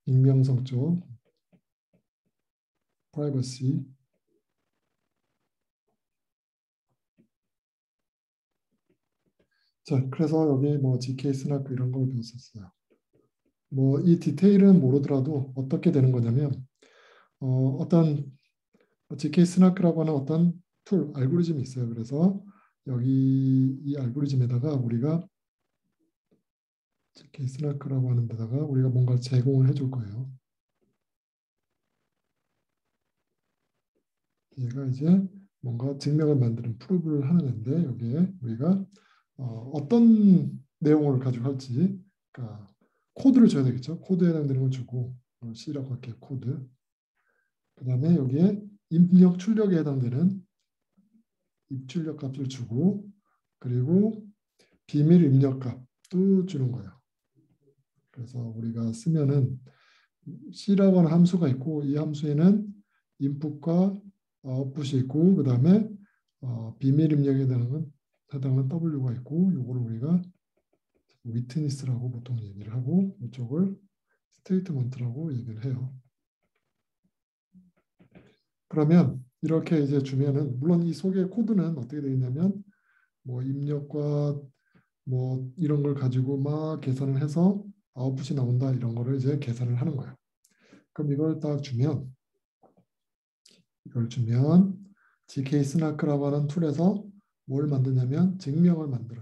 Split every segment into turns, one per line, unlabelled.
익명성 쪽 프라이버시. 자, 그래서 여기 뭐 GK 스나크 이런 걸 배웠었어요. 뭐 이 디테일은 모르더라도 어떻게 되는 거냐면 어떤 GK 스나크라고 하는 어떤 툴 알고리즘이 있어요. 그래서 여기 이 알고리즘에다가 우리가 GK 스나크라고 하는 데다가 우리가 뭔가를 제공을 해줄 거예요. 얘가 이제 뭔가 증명을 만드는 프루브를 하는 앤데 여기에 우리가 어떤 내용을 가지고 할지, 그러니까 코드를 줘야 되겠죠. 코드에 해당되는 걸 주고 C라고 할게요. 코드. 그 다음에 여기에 입력 출력에 해당되는 입출력 값을 주고, 그리고 비밀 입력 값도 주는 거예요. 그래서 우리가 쓰면은 C라고 하는 함수가 있고 이 함수에는 인풋과 아웃풋이 있고 그 다음에 비밀 입력에 해당하는 W가 있고 요거를 우리가 위트니스라고 보통 얘기를 하고 이쪽을 스테이트먼트라고 얘기를 해요. 그러면 이렇게 이제 주면은 물론 이 속의 코드는 어떻게 되어 있냐면 뭐 입력과 뭐 이런 걸 가지고 막 계산을 해서 아웃풋이 나온다 이런 거를 이제 계산을 하는 거예요. 그럼 이걸 주면 GK 스나크라고 하는 툴에서 뭘 만드냐면 증명을 만들어요.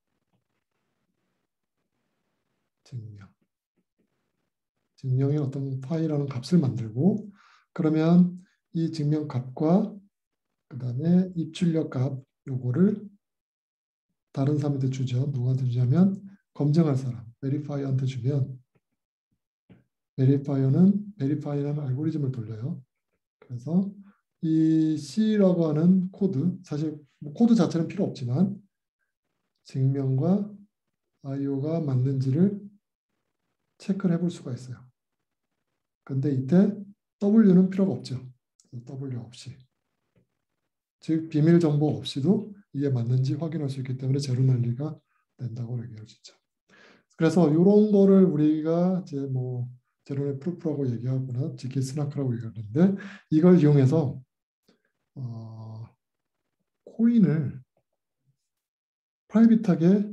증명의 어떤 파일이라는 값을 만들고, 그러면 이 증명 값과 그 다음에 입출력 값 요거를 다른 사람한테 주죠. 누구한테 주냐면 검증할 사람, 베리파이어한테 주면 베리파이어는 알고리즘을 돌려요. 그래서 이 C라고 하는 코드, 사실 뭐 코드 자체는 필요 없지만 증명과 IO가 맞는지를 체크를 해볼 수가 있어요. 근데 이때 W는 필요가 없죠. W 없이. 즉 비밀 정보 없이도 이게 맞는지 확인할 수 있기 때문에 제로 난리가 된다고 얘기할 수 있죠. 그래서 이런 거를 우리가 이제 뭐 제로의 프루프라고 얘기하거나 GK 스나크라고 얘기하는데 이걸 이용해서 코인을 프라이빗하게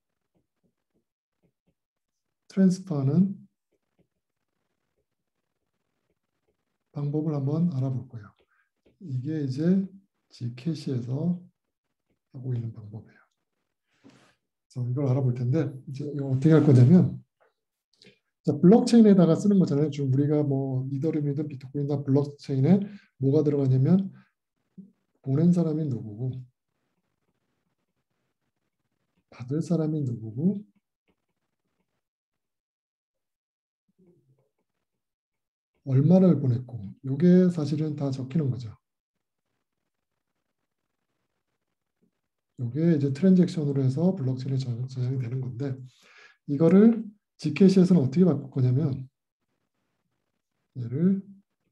트랜스퍼하는 방법을 한번 알아볼 거예요. 이게 이제 G캐시에서 하고 있는 방법이에요. 그래서 이걸 알아볼 텐데 이제 이거 어떻게 할 거냐면 자, 블록체인에다가 쓰는 거잖아요. 지금 우리가 뭐 이더리움이든 비트코인이나 블록체인에 뭐가 들어가냐면 보낸 사람이 누구고 받을 사람이 누구고 얼마를 보냈고 이게 사실은 다 적히는 거죠. 이게 이제 트랜잭션으로 해서 블록체인에 저장이 되는 건데 이거를 G캐시에서는 어떻게 바꿀 거냐면 얘를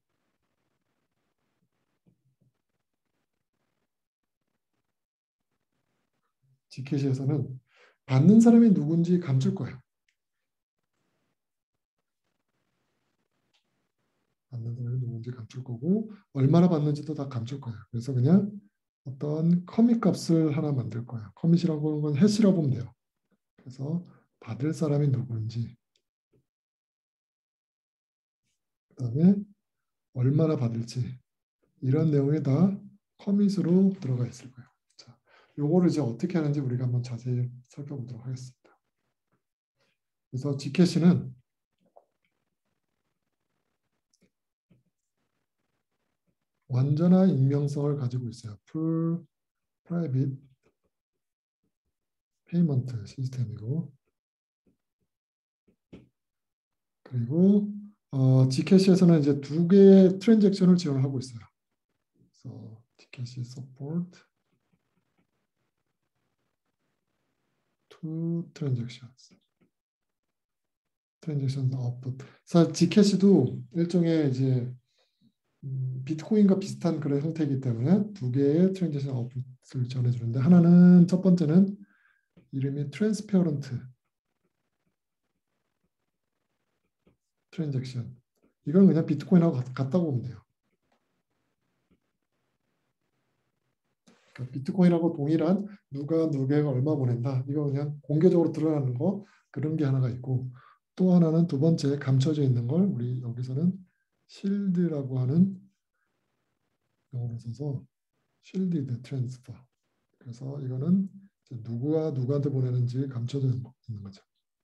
G캐시에서는 받는 사람이 누군지 감출 거예요. 받는 사람이 누군지 감출 거고 얼마나 받는지도 다 감출 거예요. 그래서 그냥 어떤 커밋 값을 하나 만들 거예요. 커밋이라고 하는 건 해시라고 보면 돼요. 그래서 받을 사람이 누군지 그다음에 얼마나 받을지 이런 내용이 다 커밋으로 들어가 있을 거예요. 자, 요거를 이제 어떻게 하는지 우리가 한번 자세히 살펴보도록 하겠습니다. 그래서 G캐시는 완전한 익명성을 가지고 있어요. Full Private Payment 시스템이고 그리고 G캐시에서는 이제 두 개의 트랜잭션을 지원하고 있어요. 그래서 G캐시 Support Two Transactions. 트랜잭션 아웃풋. 사실 G캐시도 일종의 이제 비트코인과 비슷한 그런 형태이기 때문에 두 개의 트랜잭션 아웃풋을 전해주는데 하나는 첫 번째는 이름이 트랜잭션. 이건 그냥 비트코인하고 같다고 보면 돼요. 그러니까 비트코인하고 동일한 누가 누구에게 얼마 보낸다. 이거 그냥 공개적으로 드러나는 거 그런 게 하나가 있고 또 하나는 두 번째 감춰져 있는 걸 우리 여기서는 실드라고 하는 용어를 써서 실디드 트랜스퍼. 그래서 이거는 누구와 누구한테 보내는지 감춰져 있는 거죠.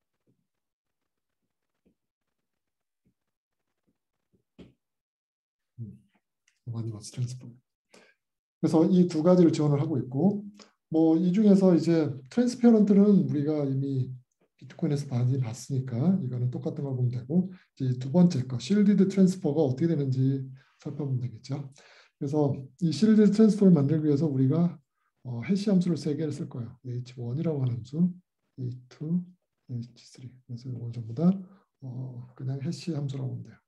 어바니머스 트랜스퍼. 그래서 이 두 가지를 지원을 하고 있고 뭐 이 중에서 이제 트랜스페런트는 우리가 이미 비트코인에서 많이 봤으니까 이거는 똑같은 걸 보면 되고 이제 두 번째 거 실디드 트랜스퍼가 어떻게 되는지 살펴보면 되겠죠. 그래서 이 실디드 트랜스퍼를 만들기 위해서 우리가 해시 함수를 세 개를 쓸 거예요. H1이라고 하는 함수, H2, H3. 그래서 이건 전부 다 그냥 해시 함수라고 보면 돼요.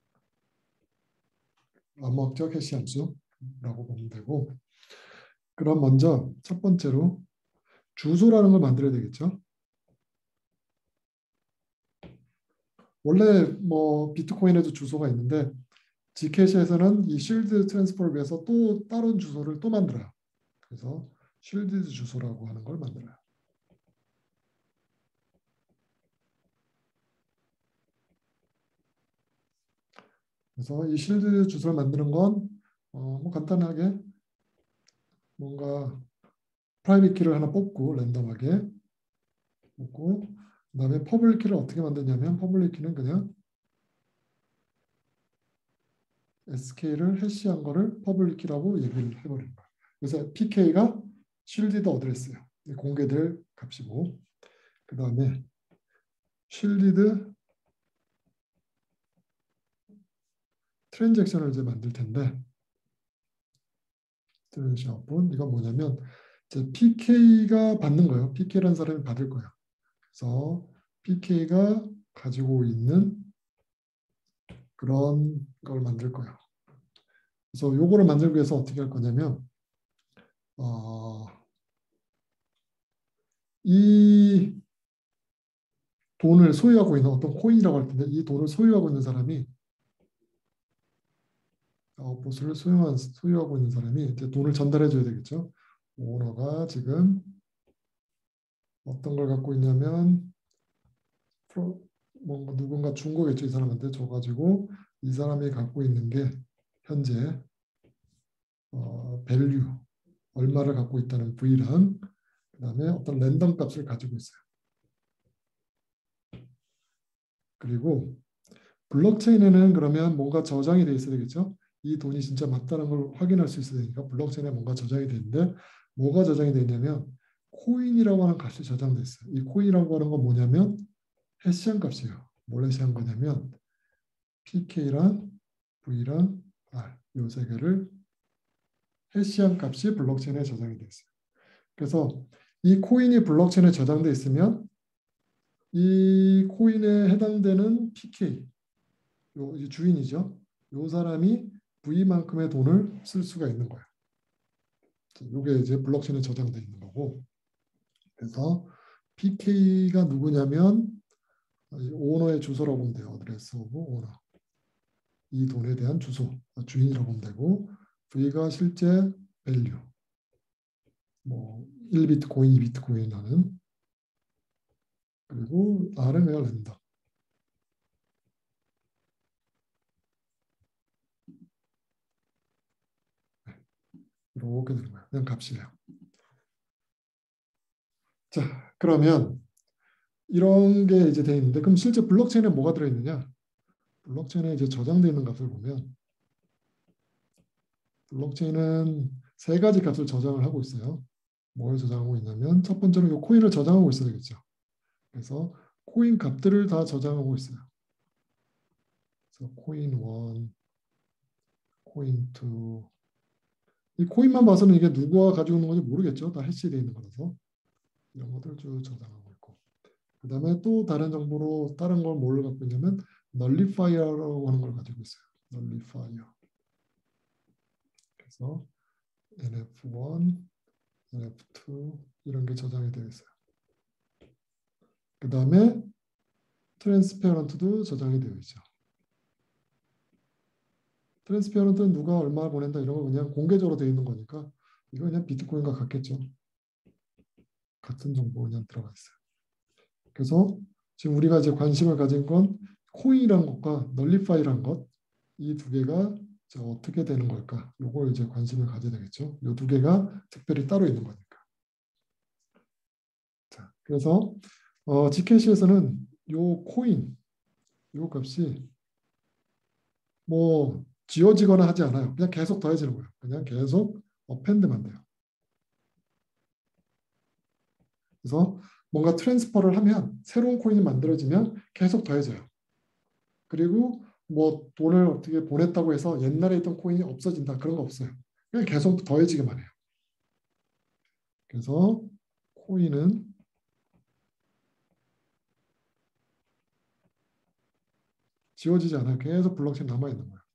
암호학적 해시 함수라고 보면 되고 그럼 먼저 첫 번째로 주소라는 걸 만들어야 되겠죠. 원래 뭐 비트코인에도 주소가 있는데 지캐시에서는 이 실드 트랜스퍼를 위해서 또 다른 주소를 또 만들어요. 그래서 실드 주소라고 하는 걸 만들어요. 그래서 이 실드 주소를 만드는 건 뭐 간단하게 뭔가 프라이빗 키를 하나 뽑고 랜덤하게 뽑고 그다음에 퍼블릭 키를 어떻게 만드냐면 퍼블릭 키는 그냥 SK를 해시한 거를 퍼블릭 키라고 얘기를 해버리는 거예요. 그래서 PK가 쉴디드 어드레스예요. 공개될 값이고 그 다음에 쉴디드 트랜잭션을 이제 만들 텐데 트랜잭션 아웃풋 이건 뭐냐면 이제 PK가 받는 거예요. PK라는 사람이 받을 거예요. 그래서 PK가 가지고 있는 그런 걸 만들 거예요. 그래서 요거를 만들기 위해서 어떻게 할 거냐면 이 돈을 소유하고 있는 어떤 코인이라고 할 텐데 이 돈을 소유하고 있는 사람이 보스를 소유하고 있는 사람이 이제 돈을 전달해 줘야 되겠죠. 오너가 지금 어떤 걸 갖고 있냐면 뭐 누군가 준 거겠죠. 이 사람한테 줘가지고 이 사람이 갖고 있는 게 현재 밸류 얼마를 갖고 있다는 V랑 그다음에 어떤 랜덤 값을 가지고 있어요. 그리고 블록체인에는 그러면 뭔가 저장이 돼 있어야 되겠죠. 이 돈이 진짜 맞다는 걸 확인할 수 있어야 되니까 블록체인에 뭔가 저장이 되는데 뭐가 저장이 되냐면 코인이라고 하는 값이 저장돼 있어요. 이 코인이라고 하는 건 뭐냐면 해시한 값이에요. 뭘 해시한 거냐면 PK랑 V랑 R 이 세 개를 해시한 값이 블록체인에 저장이 돼 있어요. 그래서 이 코인이 블록체인에 저장돼 있으면 이 코인에 해당되는 PK 요 주인이죠. 요 사람이 V만큼의 돈을 쓸 수가 있는 거예요. 이게 이제 블록체인에 저장돼 있는 거고. 그래서 PK가 누구냐면 오너의 주소라고 보면 돼요. 어드레스 오브 오너. 이 돈에 대한 주소, 주인이라고 보면 되고 V가 실제 밸류. 뭐 1비트코인, 2비트코인 하는 그리고 R은 그냥 랜덤. 이렇게 되는 거예요. 그냥 값이에요. 자, 그러면 이런 게 이제 돼 있는데 그럼 실제 블록체인에 뭐가 들어있느냐? 블록체인에 이제 저장되어 있는 값을 보면 블록체인은 세 가지 값을 저장을 하고 있어요. 뭘 저장하고 있냐면 첫 번째로 이 코인을 저장하고 있어야 되겠죠. 그래서 코인 값들을 다 저장하고 있어요. 그래서 코인 1, 코인 2. 이 코인만 봐서는 이게 누가 가지고 있는 건지 모르겠죠. 다 해시되어 있는 거라서. 이런 것들을 쭉 저장하고 있고. 그 다음에 또 다른 정보로 다른 걸 뭘 갖고 있냐면 널리파이어라고 하는 걸 가지고 있어요. 널리파이어. 그래서 NF1, NF2 이런 게 저장이 되어 있어요. 그 다음에 트랜스페런트도 저장이 되어 있죠. 트랜스페어런트는 누가 얼마 보낸다 이런 거 그냥 공개적으로 되어 있는 거니까 이거 그냥 비트코인과 같겠죠. 같은 정보 그냥 들어가 있어요. 그래서 지금 우리가 이제 관심을 가진 건 코인이라는 것과 널리파이라는 것, 이 두 개가 어떻게 되는 걸까? 요걸 이제 관심을 가져야 되겠죠. 요 두 개가 특별히 따로 있는 거니까. 자, 그래서 Gcache에서는 요 코인, 요 값이 뭐 지워지거나 하지 않아요. 그냥 계속 더해지는 거예요. 그냥 계속 어펜드만 돼요. 그래서 뭔가 트랜스퍼를 하면 새로운 코인이 만들어지면 계속 더해져요. 그리고 뭐 돈을 어떻게 보냈다고 해서 옛날에 있던 코인이 없어진다 그런 거 없어요. 그냥 계속 더해지기만 해요. 그래서 코인은 지워지지 않아요. 계속 블록체인 남아 있는 거예요.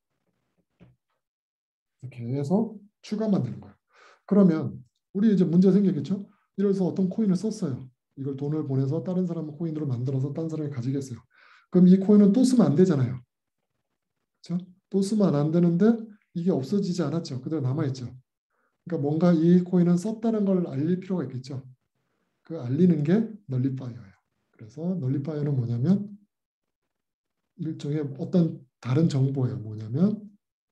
계속 추가만 되는 거예요. 그러면 우리 이제 문제 생기겠죠? 이래서 어떤 코인을 썼어요. 이걸 돈을 보내서 다른 사람 코인으로 만들어서 다른 사람이 가지겠어요. 그럼 이 코인은 또 쓰면 안 되잖아요. 그렇죠? 또 쓰면 안 되는데 이게 없어지지 않았죠. 그대로 남아 있죠. 그러니까 뭔가 이 코인은 썼다는 걸 알릴 필요가 있겠죠. 그 알리는 게 널리파이어예요. 그래서 널리파이어는 뭐냐면 일종의 어떤 다른 정보예요. 뭐냐면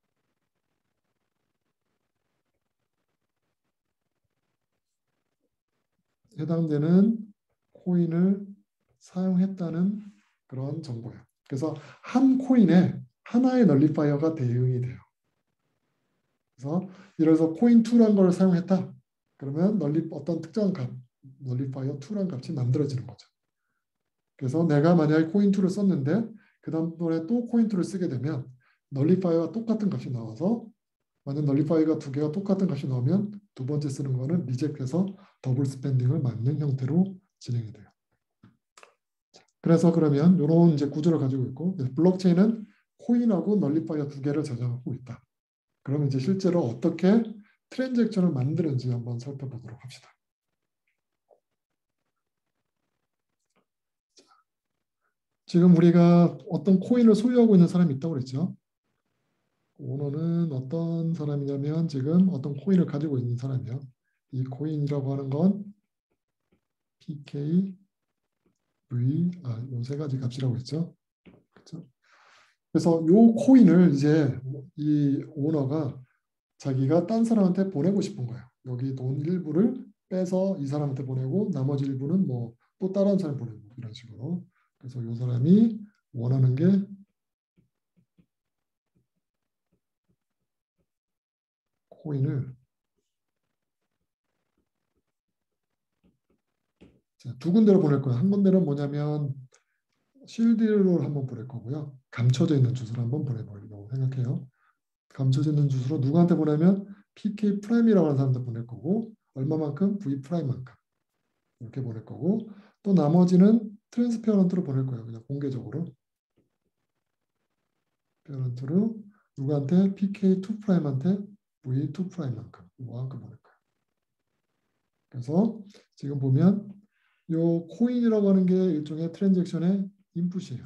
해당되는 코인을 사용했다는 그런 정보예요. 그래서 한 코인에 하나의 널리파이어가 대응이 돼요. 그래서 예를 들어서 코인2라는 걸 사용했다. 그러면 어떤 특정한 값, 널리파이어2라는 값이 만들어지는 거죠. 그래서 내가 만약에 코인2를 썼는데 그 다음번에 또 코인2를 쓰게 되면 널리파이어와 똑같은 값이 나와서 만약 널리파이어가 두 개가 똑같은 값이 나오면 두 번째 쓰는 거는 리젝트해서 더블 스펜딩을 막는 형태로 진행이 돼요. 그래서 그러면 이런 이제 구조를 가지고 있고 블록체인은 코인하고 널리파이어 두 개를 저장하고 있다. 그러면 이제 실제로 어떻게 트랜잭션을 만드는지 한번 살펴보도록 합시다. 지금 우리가 어떤 코인을 소유하고 있는 사람이 있다고 그랬죠. 오너는 어떤 사람이냐면 지금 어떤 코인을 가지고 있는 사람이에요. 이 코인이라고 하는 건 PK, V, 요 세 가지 값이라고 했죠. 그렇죠? 그래서 요 코인을 이제 이 오너가 자기가 딴 사람한테 보내고 싶은 거예요. 여기 돈 일부를 빼서 이 사람한테 보내고 나머지 일부는 뭐 또 다른 사람 보내고 이런 식으로. 그래서 이 사람이 원하는 게 코인을 두 군데로 보낼 거예요. 한 군데는 뭐냐면 실드로 한번 보낼 거고요. 감춰져 있는 주소로 한번 보내보려고 생각해요. 감춰져 있는 주소로 누구한테 보내면 PK 프라임이라고 하는 사람한테 보낼 거고 얼마만큼? V 프라임만큼 이렇게 보낼 거고 또 나머지는 트랜스페어런트로 보낼 거예요. 그냥 공개적으로 페어런트로 누구한테? PK2 프라임한테 V2 프라임만큼 이만큼 보낼 거예요. 그래서 지금 보면 요 코인이라고 하는 게 일종의 트랜잭션의 인풋이에요.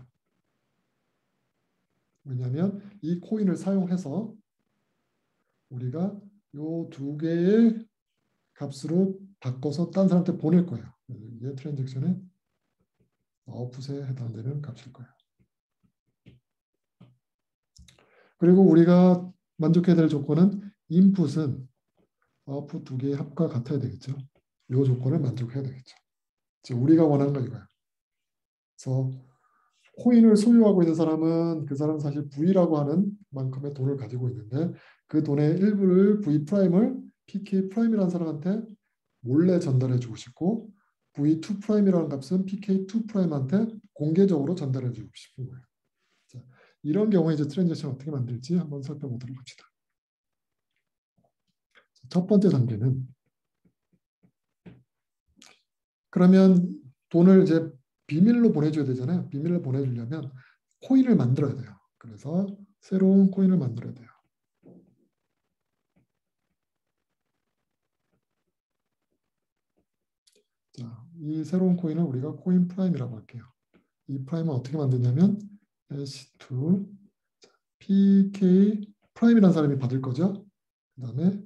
왜냐하면 이 코인을 사용해서 우리가 요 두 개의 값으로 바꿔서 딴 사람한테 보낼 거예요. 이게 트랜잭션의 아웃풋에 해당되는 값일 거예요. 그리고 우리가 만족해야 될 조건은 인풋은 아웃풋 두 개의 합과 같아야 되겠죠. 이 조건을 만족해야 되겠죠. 즉 우리가 원하는 거 이거야. 그래서 코인을 소유하고 있는 사람은 그 사람 사실 V라고 하는 만큼의 돈을 가지고 있는데 그 돈의 일부를 V 프라임을 PK 프라임이라는 사람한테 몰래 전달해 주고 싶고 V2 프라임이라는 값은 PK2 프라임한테 공개적으로 전달해 주고 싶은 거예요. 자, 이런 경우에 이제 트랜잭션 어떻게 만들지 한번 살펴보도록 합시다. 첫 번째 단계는 그러면 돈을 이제 비밀로 보내줘야 되잖아요. 비밀로 보내주려면 코인을 만들어야 돼요. 그래서 새로운 코인을 만들어야 돼요. 자, 이 새로운 코인을 우리가 코인 프라임이라고 할게요. 이 프라임은 어떻게 만드냐면 hash to PK 프라임이라는 사람이 받을 거죠. 그 다음에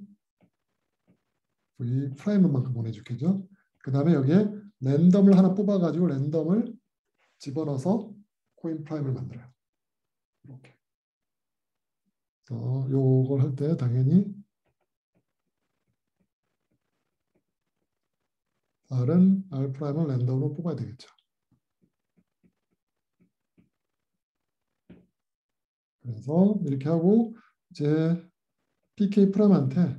V 프라임은 만큼 보내줄게죠. 그 다음에 여기에 랜덤을 하나 뽑아가지고 랜덤을 집어넣어서 코인 프라임을 만들어요. 이렇게. 그래서 요걸 할 때 당연히 R은 R 프라임을 랜덤으로 뽑아야 되겠죠. 그래서 이렇게 하고 이제 PK 프라임한테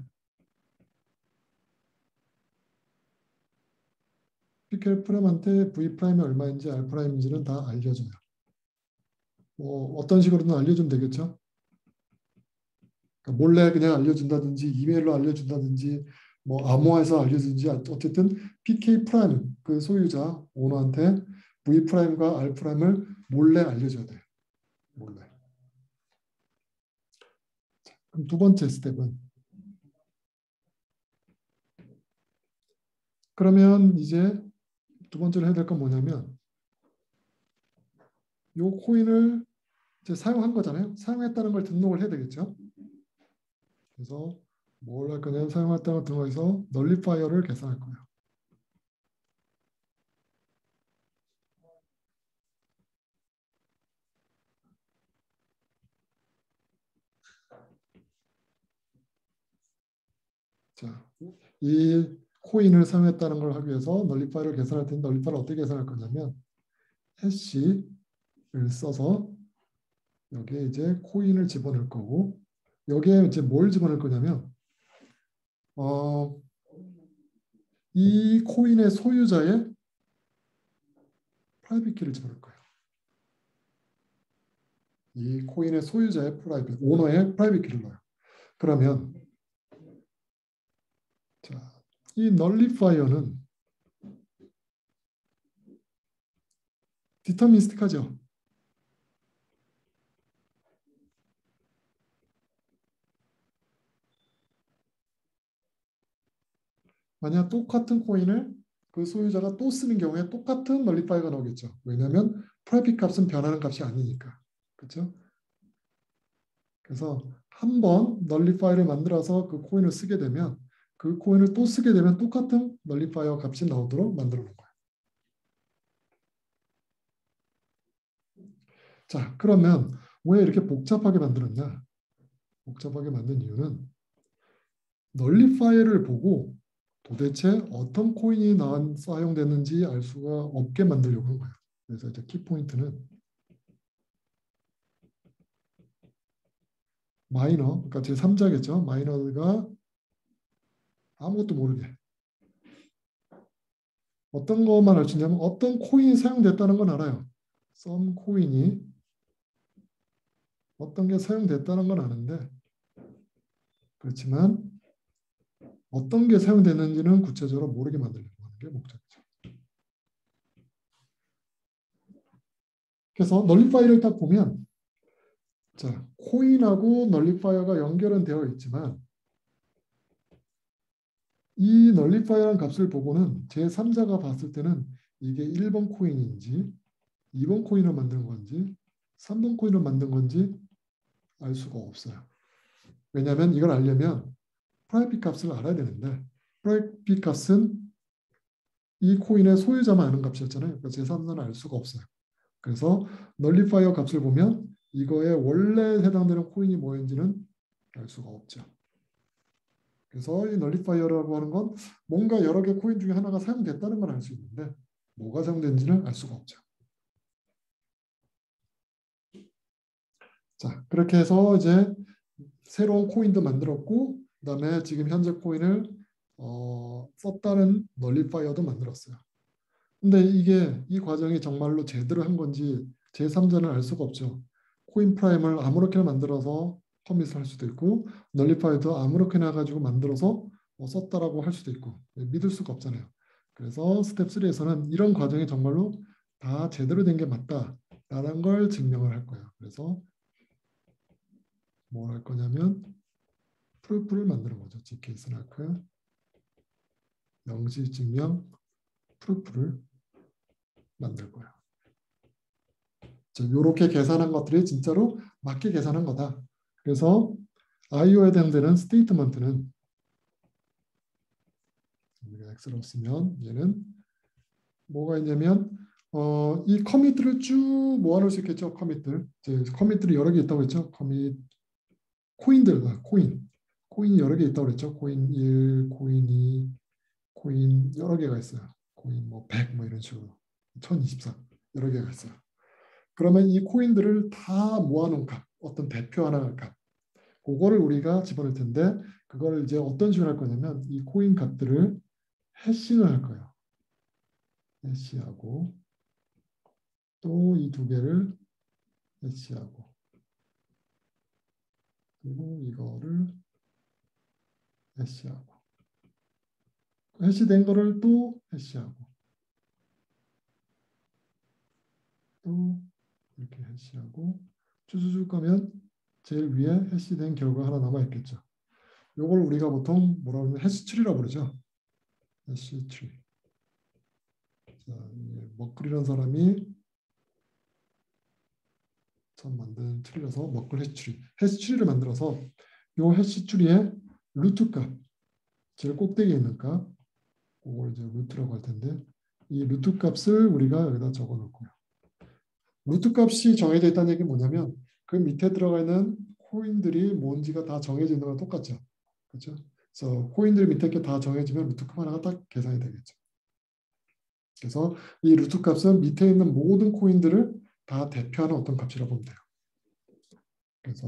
V 프라임이 얼마인지 R 프라임인지는 다 알려줘요. 뭐 어떤 식으로든 알려주면 되겠죠. 그러니까 몰래 그냥 알려준다든지 이메일로 알려준다든지 뭐 암호화해서 알려준지 어쨌든 PK 프라임 그 소유자 오너한테 V 프라임과 R 프라임을 몰래 알려줘야 돼요. 몰래. 그럼 두 번째 스텝은 그러면 이제 두 번째로 해야 될 건 뭐냐면 요 코인을 이제 사용한 거잖아요. 사용했다는 걸 등록을 해야 되겠죠. 그래서 뭘 할 거냐면 사용했다는 걸 등록해서 널리파이어를 계산할 거예요. 자, 이 코인을 사용했다는 걸 하기 위해서 널리파이어를 계산할 텐데 널리파이어를 어떻게 계산할 거냐면 해시를 써서 여기에 이제 코인을 집어넣을 거고 여기에 이제 뭘 집어넣을 거냐면 어, 이 코인의 소유자의 프라이빗 키를 집어넣을 거예요. 이 코인의 소유자의 프라이빗, 오너의 프라이빗 키를 넣어요. 그러면 자, 이 널리파이어는 디터미니스틱하죠. 만약 똑같은 코인을 그 소유자가 또 쓰는 경우에 똑같은 널리파이어가 나오겠죠. 왜냐하면 프라이빗 값은 변하는 값이 아니니까. 그렇죠? 그래서 한 번 널리파이어를 만들어서 그 코인을 쓰게 되면 그 코인을 또 쓰게 되면 똑같은 널리파이어 값이 나오도록 만들어 놓은 거예요. 자, 그러면 왜 이렇게 복잡하게 만들었냐? 복잡하게 만든 이유는 널리파이어를 보고 도대체 어떤 코인이 사용됐는지 알 수가 없게 만들려고 한 거예요. 그래서 이제 키포인트는 마이너, 그러니까 제3자겠죠. 마이너가 아무것도 모르게 어떤 것만 알 수 있냐면 어떤 코인이 사용됐다는 건 알아요. 썸 코인이 어떤 게 사용됐다는 건 아는데 그렇지만 어떤 게 사용됐는지는 구체적으로 모르게 만들려고 하는 게 목적이죠. 그래서 널리파이어를 딱 보면 자, 코인하고 널리파이어가 연결은 되어 있지만 이 널리파이어라는 값을 보고는 제3자가 봤을 때는 이게 1번 코인인지 2번 코인을 만든 건지 3번 코인을 만든 건지 알 수가 없어요. 왜냐하면 이걸 알려면 프라이빗 값을 알아야 되는데 프라이빗 값은 이 코인의 소유자만 아는 값이었잖아요. 그래서 제3자는 알 수가 없어요. 그래서 널리파이어 값을 보면 이거에 원래 해당되는 코인이 뭐인지는 알 수가 없죠. 그래서 이 널리파이어라고 하는 건 뭔가 여러 개 코인 중에 하나가 사용됐다는 걸 알 수 있는데 뭐가 사용된지는 알 수가 없죠. 자, 그렇게 해서 이제 새로운 코인도 만들었고 그다음에 지금 현재 코인을 썼다는 널리파이어도 만들었어요. 근데 이게 이 과정이 정말로 제대로 한 건지 제3자는 알 수가 없죠. 코인 프라임을 아무렇게나 만들어서 커밋을 할 수도 있고 널리파이도 아무렇게나 가지고 만들어서 썼다라고 할 수도 있고 믿을 수가 없잖아요. 그래서 스텝 3에서는 이런 과정이 정말로 다 제대로 된 게 맞다라는 걸 증명을 할 거예요. 그래서 뭘 할 거냐면 프루프를 만드는 거죠. GK 스나크 명시 증명 프루프를 만들 거예요. 이렇게 계산한 것들이 진짜로 맞게 계산한 거다. 그래서 IO에 해당되는 스테이트먼트는 우리가 X라고 쓰면 얘는 뭐가 있냐면 이 커밋들을 쭉 모아놓을 수 있겠죠. 커밋들. 이제 커밋들이 여러 개 있다고 했죠. 커밋 코인들, 코인이 여러 개 있다고 그랬죠. 코인 1, 코인 2, 코인 여러 개가 있어요. 코인 뭐 100 뭐 이런 식으로 1024 여러 개가 있어요. 그러면 이 코인들을 다 모아놓은 값, 어떤 대표 하나의 값, 그거를 우리가 집어넣을 텐데 그거를 이제 어떤 식으로 할 거냐면 이 코인 값들을 해싱을 할 거예요. 해시하고 또 이 두 개를 해시하고 그리고 이거를 해시하고 해시된 거를 또 해시하고 또 이렇게 해시하고 쭉쭉 가면 제일 위에 해시된 결과 하나 남아 있겠죠. 이걸 우리가 보통 뭐라고 하면 해시트리라고 그러죠. 해시트리. 자, 머클이라는 사람이 처음 만든 트리라서 머클 해시트리. 해시트리를 만들어서 이 해시트리의 루트 값, 제일 꼭대기에 있는 값, 그걸 이제 루트라고 할 텐데 이 루트 값을 우리가 여기다 적어 놓을 거예요. 루트 값이 정해져 있다는 얘기는 뭐냐면 그 밑에 들어가 있는 코인들이 뭔지가 다 정해져 있는 거랑 똑같죠. 그렇죠? 그래서 코인들 밑에 게 다 정해지면 루트 값 하나가 딱 계산이 되겠죠. 그래서 이 루트 값은 밑에 있는 모든 코인들을 다 대표하는 어떤 값이라고 보면 돼요. 그래서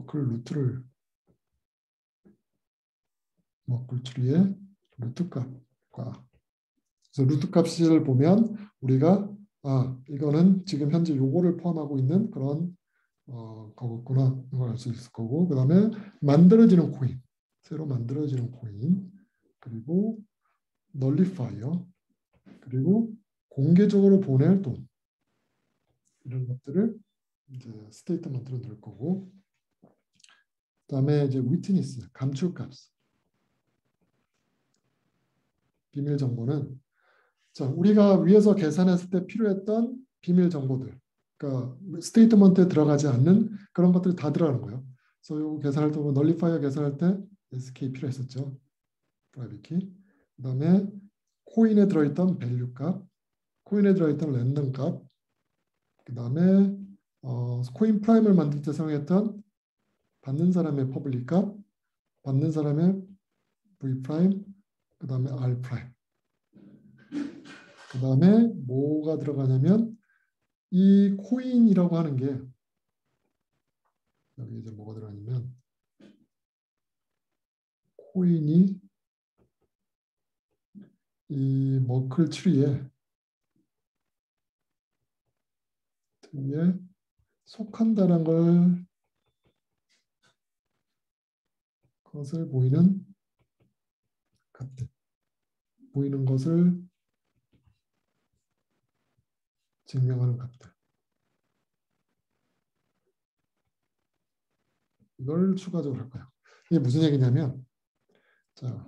머클 트리의 루트 값과 그래서 루트 값을 보면 우리가 이거는 지금 현재 요거를 포함하고 있는 그런 거겠구나 이걸 알 수 있을 거고 그 다음에 만들어지는 코인 새로 만들어지는 코인 그리고 널리파이어 그리고 공개적으로 보낼 돈 이런 것들을 이제 스테이트먼트로 넣을 거고 그다음에 이제 위트니스 감출값 비밀 정보는 자 우리가 위에서 계산했을 때 필요했던 비밀 정보들 그러니까 스테이트먼트에 들어가지 않는 그런 것들이 다 들어가는 거예요. 그래서 요 계산할 때 널리파이어 계산할 때 SK 필요했었죠. 프라이빗 키. 그다음에 코인에 들어있던 밸류 값, 코인에 들어있던 랜덤 값, 그다음에 코인 프라임을 만들 때 사용했던 받는 사람의 퍼블릭 값, 받는 사람의 V 프라임, 그다음에 R 프라임. 그다음에 뭐가 들어가냐면 이 코인이라고 하는 게 여기 이제 뭐가 들어가냐면 코인이 이 머클 트리에 속한다는 것을 보이는 값들, 보이는 것을 증명하는 값들. 이걸 추가적으로 할 거예요. 이게 무슨 얘기냐면, 자,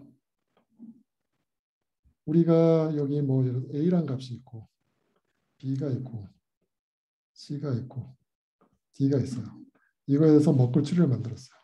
우리가 여기 뭐 A란 값이 있고, B가 있고, C가 있고, D가 있어요. 이거에 대해서 먹글 추리를 만들었어요.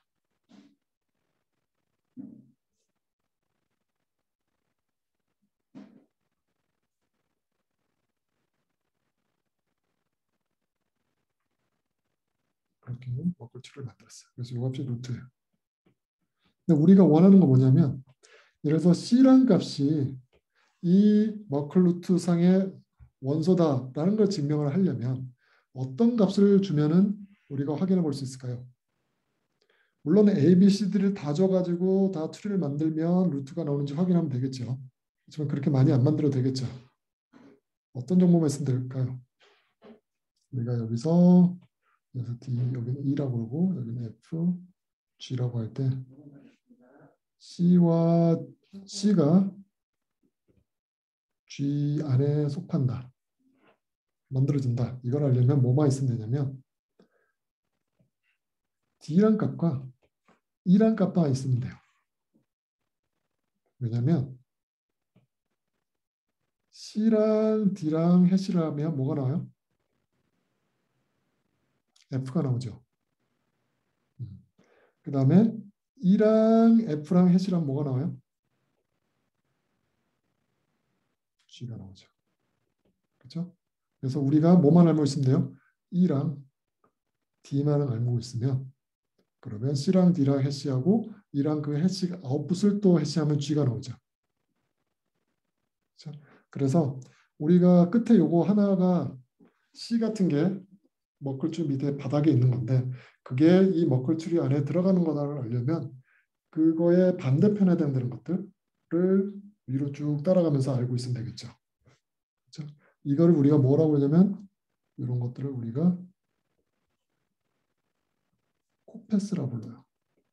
그렇게 먹글 추리를 만들었어요. 그래서 이 값이 루트예요. 근데 우리가 원하는 건 뭐냐면, 예를 들어서 C란 값이 이 머클 루트 상의 원소다라는 걸 증명을 하려면 어떤 값을 주면은 우리가 확인해 볼 수 있을까요? 물론 A, B, C들을 다 줘가지고 다 트리를 만들면 루트가 나오는지 확인하면 되겠죠. 하지만 그렇게 많이 안 만들어도 되겠죠. 어떤 정보만 있으면 될까요? 우리가 여기서 D, 여기는 E라고 그러고 여기는 F, G라고 할 때 C와 C가 G 안에 속한다. 만들어진다. 이걸 알려면 뭐만 있으면 되냐면 D란 값과 E란 값만 있으면 돼요. 왜냐하면 C랑 D랑 해시를 하면 뭐가 나와요? F가 나오죠. 그 다음에 E랑 F랑 해시랑 뭐가 나와요? G가 나오죠. 그렇죠? 그래서 우리가 뭐만 알고 있으면 돼요? E랑 D만 알고 있으면 그러면 C랑 D랑 해시하고 E랑 그 해시 아웃풋을 또 해시하면 G가 나오죠. 그렇죠? 그래서 우리가 끝에 요거 하나가 C 같은 게 머클줄 밑에 바닥에 있는 건데 그게 이 머클줄이 안에 들어가는 거다를 알려면 그거의 반대편에 해당되는 것들을 위로 쭉 따라가면서 알고 있으면 되겠죠. 그렇죠? 이거를 우리가 뭐라고 하냐면 이런 것들을 우리가 코패스라고 불러요.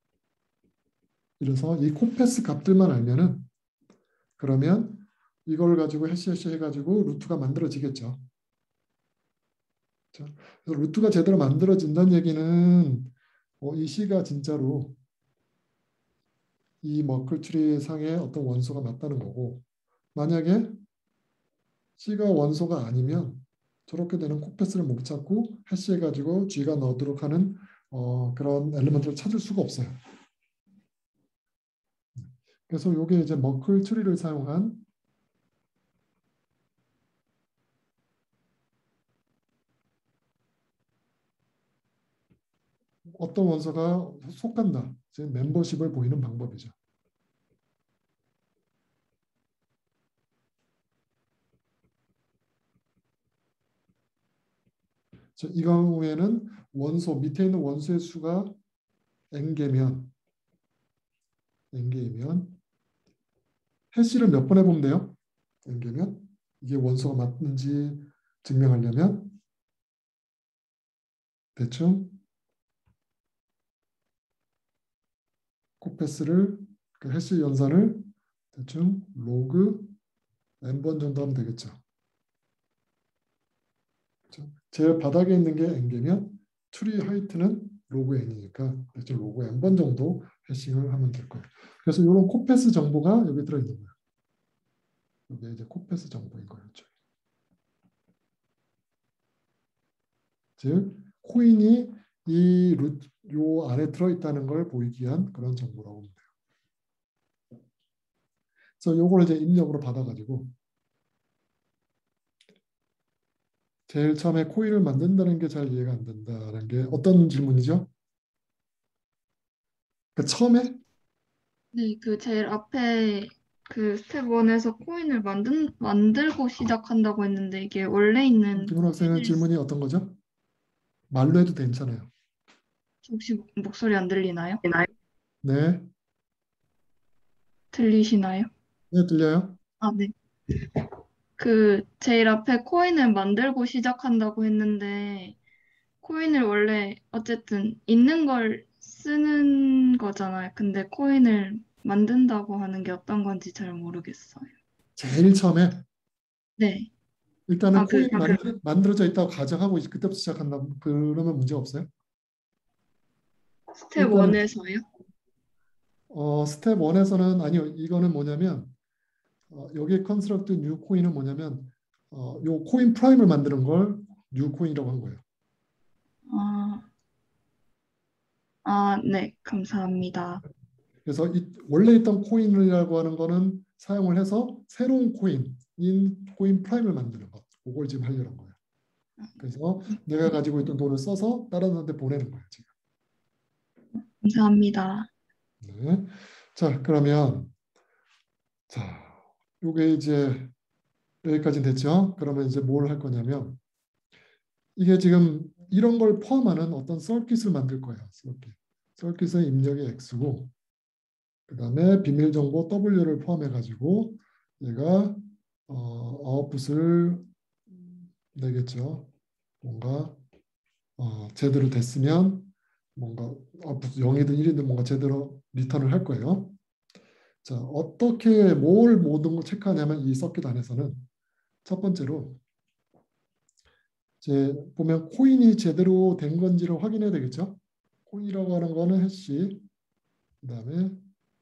그래서 이 코패스 값들만 알면은 그러면 이걸 가지고 해시 해가지고 루트가 만들어지겠죠. 그렇죠? 그래서 루트가 제대로 만들어진다는 얘기는 이 C가 진짜로 이 머클트리 상의 어떤 원소가 맞다는 거고 만약에 C가 원소가 아니면 저렇게 되는 코패스를 못 찾고 해시해가지고 G가 넣도록 하는 그런 엘리먼트를 찾을 수가 없어요. 그래서 이게 이제 머클 트리를 사용한 어떤 원소가 속한다, 즉 멤버십을 보이는 방법이죠. 이 경우에는 원소 밑에 있는 원소의 수가 n개면 해시를 몇 번 해보면 돼요? n개면 이게 원소가 맞는지 증명하려면 대충 코패스를 그 해시 연산을 대충 로그 n번 정도 하면 되겠죠. 그렇죠? 제일 바닥에 있는 게 n개면 트리 하이트는 로그 n이니까 대충 로그 n번 정도 해싱을 하면 될 거예요. 그래서 이런 코패스 정보가 여기 들어있는 거예요. 이게 이제 코패스 정보인 거예요. 즉 코인이 이 루트 요 안에 들어있다는 걸 보이기 위한 그런 정보라고 보면 돼요. 그래서 요걸 이제 입력으로 받아가지고 제일 처음에 코인을 만든다는 게 잘 이해가 안 된다는 게 어떤 질문이죠? 그 처음에
네, 그 제일 앞에 그 스텝 1에서 코인을 만들고 시작한다고 했는데 이게 원래 있는
김훈 학생은
코인을
질문이 어떤 거죠? 말로 해도 괜찮아요.
혹시 목소리 안 들리나요?
네,
들리시나요?
네 들려요?
아, 네. 그 제일 앞에 코인을 만들고 시작한다고 했는데 코인을 원래 어쨌든 있는 걸 쓰는 거잖아요. 근데 코인을 만든다고 하는 게 어떤 건지 잘 모르겠어요.
제일 처음에
네.
일단은
아,
코인이 만들어져 있다고 가정하고 그때부터 시작한다. 그러면 문제 없어요.
스텝
일단은
1에서요?
스텝 1에서는 아니요. 이거는 뭐냐면 여기 컨스트럭트 뉴 코인은 뭐냐면 요 코인 프라임을 만드는 걸 뉴 코인이라고 한 거예요.
아, 아, 네. 감사합니다.
그래서 원래 있던 코인이라고 하는 거는 사용을 해서 새로운 코인, 인 코인 프라임을 만드는 것. 그걸 지금 하려는 거예요. 그래서 내가 가지고 있던 돈을 써서 다른 사람한테 보내는 거예요, 지금.
감사합니다.
네. 자, 그러면 자, 요게 이제 여기까지 됐죠? 그러면 이제 뭘 할 거냐면 이게 지금 이런 걸 포함하는 어떤 서킷을 만들 거예요. 서킷. 서킷의 입력이 X고 그다음에 비밀 정보 W를 포함해 가지고 얘가 아웃풋을 내겠죠. 뭔가 제대로 됐으면 뭔가 아웃풋 0이든 1이든 뭔가 제대로 리턴을 할 거예요. 자, 어떻게 뭘 모든 걸 체크하냐면 이 서킷 안에서는 첫 번째로 이제 보면 코인이 제대로 된 건지를 확인해야 되겠죠. 코인이라고 하는 거는 해시, 그다음에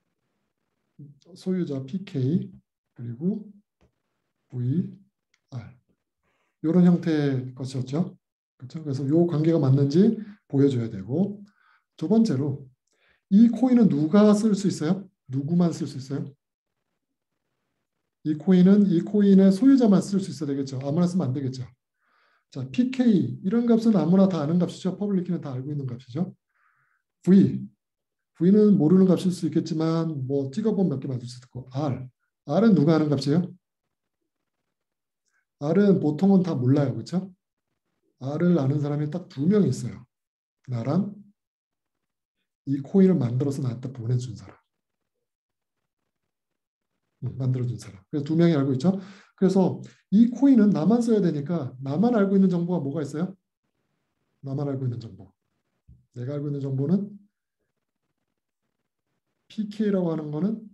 소유자 PK 그리고 VR 이런 형태의 것이었죠. 그렇죠? 그래서 이 관계가 맞는지 보여줘야 되고 두 번째로 이 코인은 누가 쓸 수 있어요? 누구만 쓸 수 있어요? 이 코인은 이 코인의 소유자만 쓸 수 있어야 되겠죠. 아무나 쓰면 안 되겠죠. 자, PK 이런 값은 아무나 다 아는 값이죠. 퍼블릭 키는 다 알고 있는 값이죠. V는 모르는 값일 수 있겠지만 뭐 찍어보면 몇 개 맞을 수 있고 R은 누가 아는 값이에요? R은 보통은 다 몰라요. 그렇죠? R을 아는 사람이 딱 두 명 있어요. 나랑 이 코인을 만들어서 나한테 보내준 사람. 만들어준 사람. 그래서 두 명이 알고 있죠. 그래서 이 코인은 나만 써야 되니까 나만 알고 있는 정보가 뭐가 있어요? 나만 알고 있는 정보. 내가 알고 있는 정보는 PK라고 하는 거는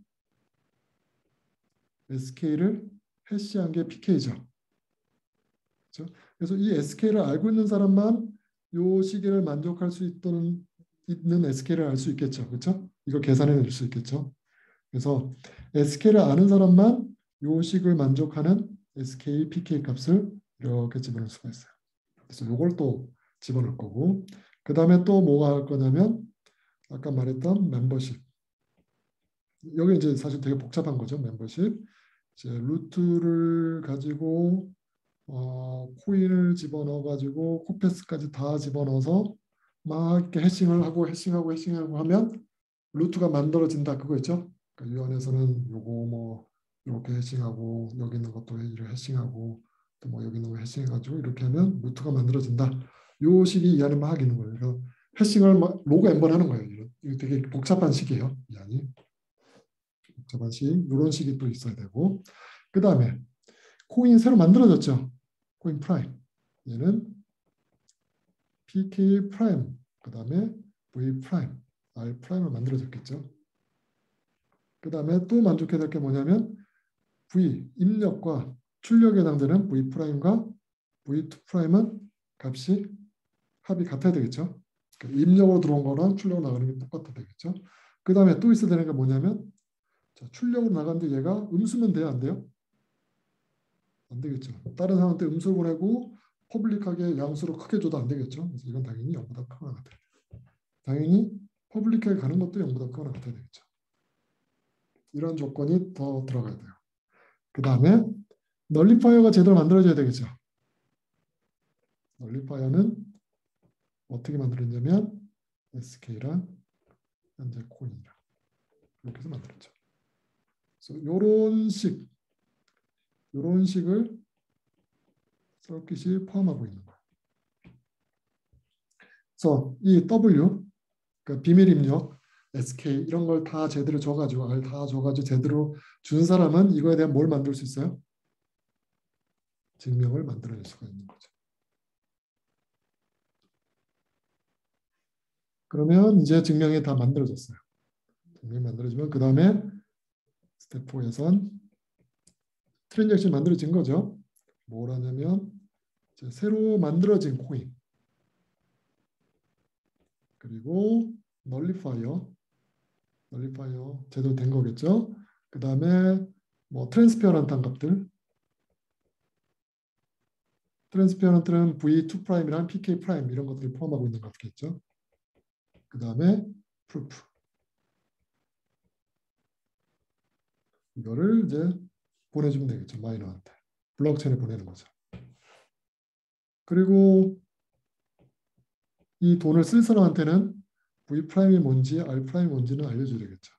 SK를 해시한 게 PK죠. 그렇죠? 그래서 이 SK를 알고 있는 사람만 이 시계를 만족할 수 있는 SK를 알 수 있겠죠. 그렇죠? 이거 계산해 낼 수 있겠죠. 그래서 SK를 아는 사람만 이 식을 만족하는 SK, PK 값을 이렇게 집어넣을 수가 있어요. 그래서 이걸 또 집어넣을 거고 그 다음에 또 뭐가 할 거냐면 아까 말했던 멤버십. 여기 이제 사실 되게 복잡한 거죠. 멤버십. 이제 루트를 가지고 코인을 집어넣어 가지고 코패스까지 다 집어넣어서 막 이렇게 해싱하고 하면 루트가 만들어진다 그거 있죠? 그러니까 유언에서는 요거 뭐 이렇게 해싱하고 여기 있는 것도 이렇게 해싱하고 또 뭐 여기 있는 거 해싱해가지고 이렇게 하면 루트가 만들어진다. 요 식이 이 안에 막 있는 거예요. 그래서 해싱을 막 로그 엠번 하는 거예요. 이거 되게 복잡한 식이에요. 이 안이 복잡한 식 이런 식이 또 있어야 되고 그 다음에 코인 새로 만들어졌죠. 코인 프라임 얘는 PK 프라임 그 다음에 V 프라임 R 프라임을 만들어졌겠죠. 그 다음에 또 만족해야 될 게 뭐냐면 V 입력과 출력에 해당되는 V 프라임과 V2 프라임은 값이 합이 같아야 되겠죠. 그러니까 입력으로 들어온 거랑 출력으로 나가는 게 똑같아야 되겠죠. 그 다음에 또 있어야 되는 게 뭐냐면 자, 출력으로 나가는데 얘가 음수면 돼요, 안 돼요? 안 되겠죠. 다른 사람한테 음수를 보내고 퍼블릭하게 양수로 크게 줘도 안 되겠죠. 그래서 이건 당연히 0보다 크거나 같아요. 당연히 퍼블릭하게 가는 것도 0보다 크거나 같아야 되겠죠. 이런 조건이 더 들어가야 돼요. 그 다음에 널리파이어가 제대로 만들어져야 되겠죠. 널리파이어는 어떻게 만들었냐면 SK랑 현재 코인이랑 이렇게 해서 만들었죠. 그래서 이런 식을 서킷이 포함하고 있는 거예요. 그래서 이 W, 그러니까 비밀 입력, SK 이런 걸 다 제대로 줘가지고 R 다 줘가지고 제대로 준 사람은 이거에 대한 뭘 만들 수 있어요? 증명을 만들어낼 수가 있는 거죠. 그러면 이제 증명이 다 만들어졌어요. 증명이 만들어지면 그 다음에 스텝 4에선 트랜잭션이 만들어진 거죠. 뭐라냐면 새로 만들어진 코인 그리고 널리파이어 제대로 된 거겠죠. 그 다음에 뭐 트랜스페어런트한 값들 트랜스페어런트는 V2 프라임이랑 PK 프라임 이런 것들을 포함하고 있는 값겠죠. 그 다음에 프루프 이거를 이제 보내주면 되겠죠. 마이너한테 블록체인에 보내는 거죠. 그리고 이 돈을 쓸 사람한테는 V 프라임이 뭔지 R 프라임이 뭔지는 알려줘야 되겠죠.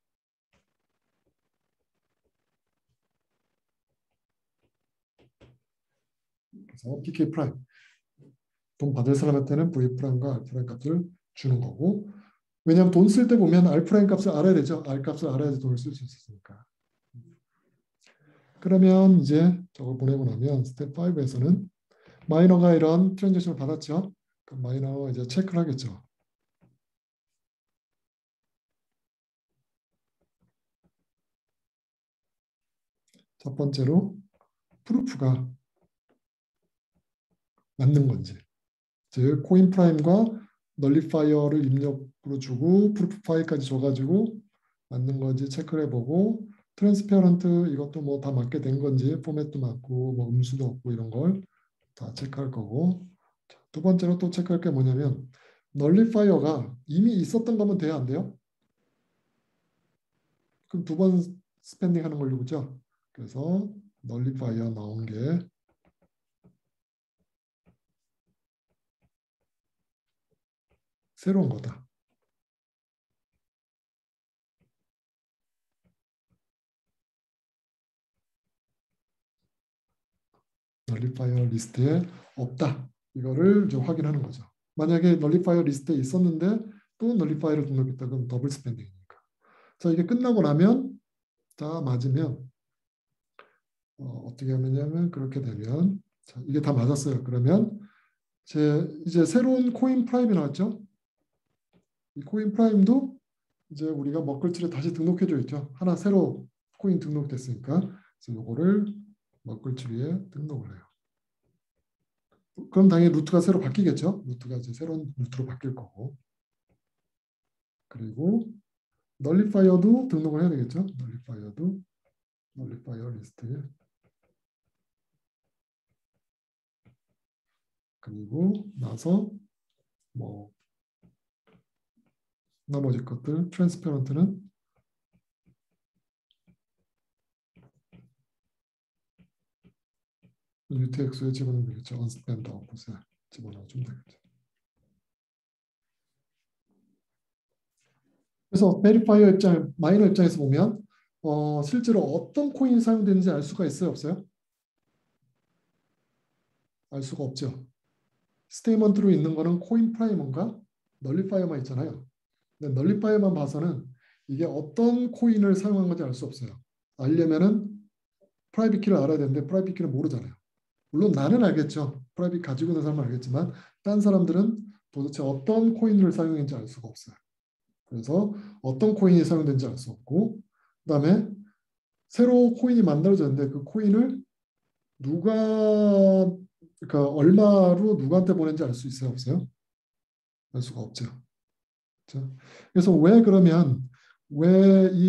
그래서 PK 프라임 돈 받을 사람한테는 V 프라임과 R 프라임 값을 주는 거고 왜냐하면 돈 쓸 때 보면 R 프라임 값을 알아야 되죠. R 값을 알아야지 돈을 쓸 수 있으니까. 그러면 이제 저걸 보내고 나면 스텝 5에서는 마이너가 이런 트랜잭션을 받았죠. 그럼 마이너가 이제 체크를 하겠죠. 첫 번째로 프루프가 맞는 건지 즉 코인 프라임과 널리파이어를 입력으로 주고 프루프 파일까지 줘가지고 맞는 건지 체크를 해보고 트랜스페어런트 이것도 뭐 다 맞게 된 건지 포맷도 맞고 뭐 음수도 없고 이런 걸 다 체크할 거고 두 번째로 또 체크할 게 뭐냐면 널리파이어가 이미 있었던 거면 돼야 안 돼요? 그럼 두 번 스펜딩 하는 걸로 보죠. 그래서 널리파이어 나온 게 새로운 거다. 널리파이어 리스트에 없다. 이거를 좀 확인하는 거죠. 만약에 널리파이어 리스트에 있었는데 또 널리파이어를 등록했다. 그럼 더블 스펜딩이니까. 자, 이게 끝나고 나면 다 맞으면 어떻게 하느냐면 그렇게 되면 자, 이게 다 맞았어요. 그러면 이제 새로운 코인 프라임이 나왔죠. 이 코인 프라임도 이제 우리가 먹글치를 다시 등록해 줘 있죠. 하나 새로 코인 등록됐으니까 그래서 요거를 먹글치리에 등록을 해요. 그럼 당연히 루트가 새로 바뀌겠죠. 루트가 이제 새로운 루트로 바뀔 거고. 그리고 널리파이어도 등록을 해야 되겠죠. 널리파이어도 널리파이어 리스트에 그리고 나서 뭐 나머지 것들 트랜스페런트는 UTX에 집어넣으면 되겠죠. 언스펜드 아웃풋에 집어넣어주면 되겠죠. 그래서 베리파이어 입장, 마이너 입장에서 보면 실제로 어떤 코인이 사용되는지 알 수가 있어요, 없어요? 알 수가 없죠. 스테이먼트로 있는 거는 코인 프라이머인가 널리파이어만 있잖아요. 근데 널리파이어만 봐서는 이게 어떤 코인을 사용한 건지 알 수 없어요. 알려면은 프라이빗 키를 알아야 되는데 프라이빗 키를 모르잖아요. 물론 나는 알겠죠. 프라이빗 가지고 있는 사람은 알겠지만 딴 사람들은 도대체 어떤 코인을 사용했는지 알 수가 없어요. 그래서 어떤 코인이 사용된지 알 수 없고 그다음에 새로 코인이 만들어졌는데 그 코인을 누가 그러니까 얼마로 누구한테 보낸지 알 수 있어요, 없어요? 알 수가 없죠. 그렇죠? 그래서 왜 그러면 왜 이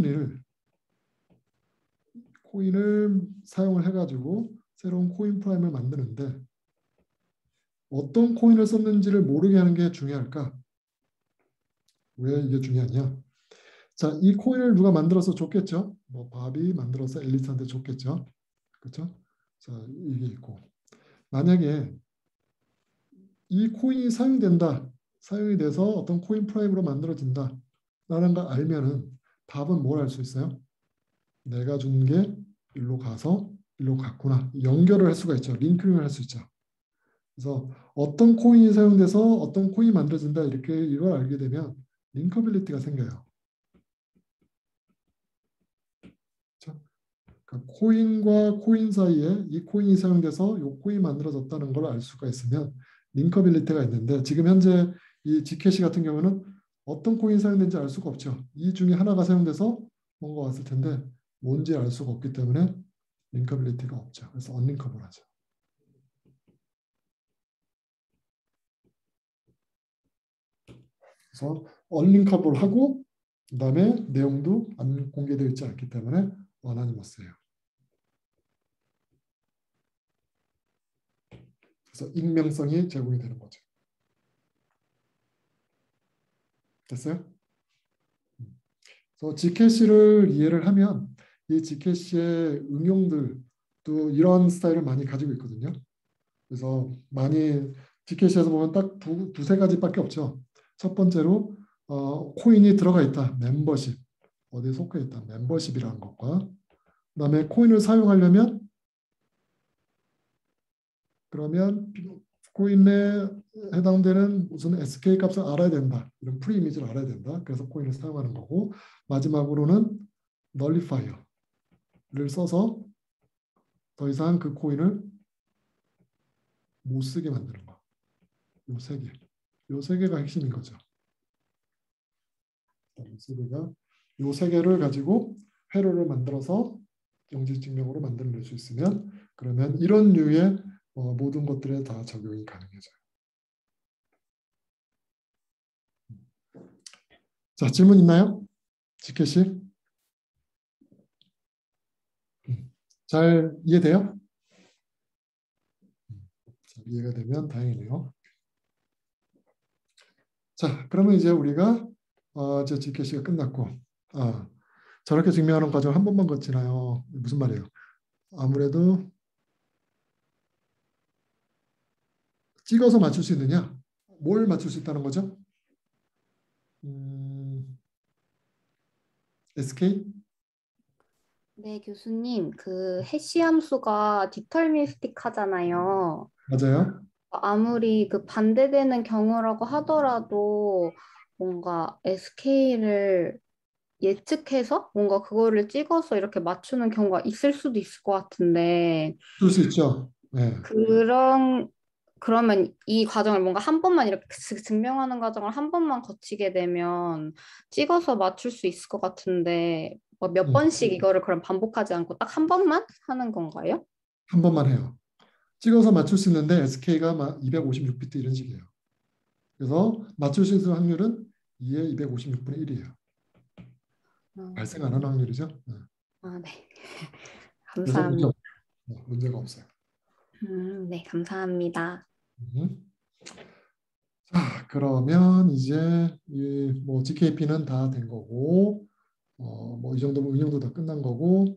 코인을 사용을 해가지고 새로운 코인 프라임을 만드는데 어떤 코인을 썼는지를 모르게 하는 게 중요할까? 왜 이게 중요하냐? 자, 이 코인을 누가 만들어서 줬겠죠? 뭐 밥이 만들어서 엘리트한테 줬겠죠? 그렇죠? 자, 이게 있고 만약에 이 코인이 사용이 돼서 어떤 코인 프라임으로 만들어진다 라는 걸 알면은 답은 뭘 알 수 있어요? 내가 준 게 일로 가서 일로 갔구나. 연결을 할 수가 있죠. 링크를 할 수 있죠. 그래서 어떤 코인이 사용돼서 어떤 코인이 만들어진다 이렇게 이걸 알게 되면 링커빌리티가 생겨요. 그렇죠? 그러니까 코인과 코인 사이에 이 코인이 사용돼서 이 코인이 만들어졌다는 걸 알 수가 있으면 링커빌리티가 있는데 지금 현재 이 G캐시 같은 경우는 어떤 코인이 사용된지 알 수가 없죠. 이 중에 하나가 사용돼서 뭔가 왔을 텐데 뭔지 알 수가 없기 때문에 링커빌리티가 없죠. 그래서 언링커블하죠. 그래서 언링커블하고 그다음에 내용도 안 공개되어 있지 않기 때문에 어나니머스예요. 그래서 익명성이 제공이 되는 거죠. 됐어요? 그래서 G캐시를 이해를 하면 이 G캐시의 응용들도 이런 스타일을 많이 가지고 있거든요. 그래서 많이 G캐시에서 보면 딱 두세 가지밖에 없죠. 첫 번째로 코인이 들어가 있다. 멤버십. 어디에 속해 있다. 멤버십이라는 것과 그다음에 코인을 사용하려면 그러면 코인에 해당되는 무슨 SK 값을 알아야 된다. 이런 프리 이미지를 알아야 된다. 그래서 코인을 사용하는 거고 마지막으로는 널리파이어를 써서 더 이상 그 코인을 못 쓰게 만드는 거. 요 세 개. 요 세 개가 핵심인 거죠. 요 세 개를 가지고 회로를 만들어서 영지증명으로 만들어낼 수 있으면 그러면 이런 류의 모든 것들에 다 적용이 가능해져요. 자, 질문 있나요? 지켓이? 잘 이해돼요? 이해가 되면 다행이네요. 자, 그러면 이제 우리가 이제 GCA가 끝났고 저렇게 증명하는 과정 한 번만 거치나요? 무슨 말이에요? 아무래도 찍어서 맞출 수 있느냐? 뭘 맞출 수 있다는 거죠? SK?
네, 교수님, 그 해시 함수가 디터미니스틱 하잖아요.
맞아요.
아무리 그 반대되는 경우라고 하더라도 뭔가 SK를 예측해서 뭔가 그거를 찍어서 이렇게 맞추는 경우가 있을 수도 있을 것 같은데
줄 수 있죠. 네.
그러면 이 과정을 뭔가 한 번만 이렇게 증명하는 과정을 한 번만 거치게 되면 찍어서 맞출 수 있을 것 같은데 뭐 몇 번씩 이거를 그럼 반복하지 않고 딱 한 번만 하는 건가요?
한 번만 해요. 찍어서 맞출 수 있는데 SK가 256비트 이런 식이에요. 그래서 맞출 수 있는 확률은 2의 256분의 1이에요. 발생 안 하는 확률이죠. 네.
네.
그래서
감사합니다.
문제가 없어요.
네, 감사합니다.
자, 그러면 이제 뭐 GKP는 다 된 거고, 뭐 이 정도면 응용도 다 끝난 거고,